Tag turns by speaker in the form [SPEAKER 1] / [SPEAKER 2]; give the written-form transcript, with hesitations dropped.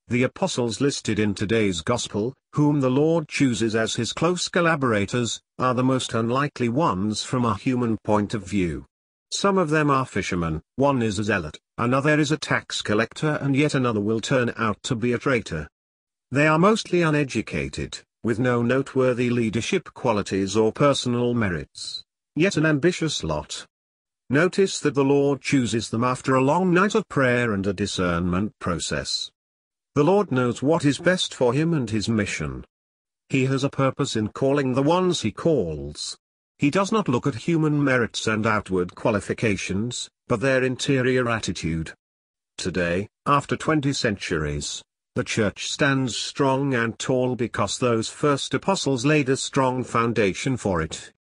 [SPEAKER 1] The apostles listed in today's gospel, whom the Lord chooses as his close collaborators, are the most unlikely ones from a human point of view. Some of them are fishermen, one is a zealot, another is a tax collector, and yet another will turn out to be a traitor. They are mostly uneducated, with no noteworthy leadership qualities or personal merits, yet an ambitious lot. Notice that the Lord chooses them after a long night of prayer and a discernment process. The Lord knows what is best for him and his mission. He has a purpose in calling the ones he calls. He does not look at human merits and outward qualifications, but their interior attitude. Today, after 20 centuries, the Church stands strong and tall because those first apostles laid a strong foundation for it.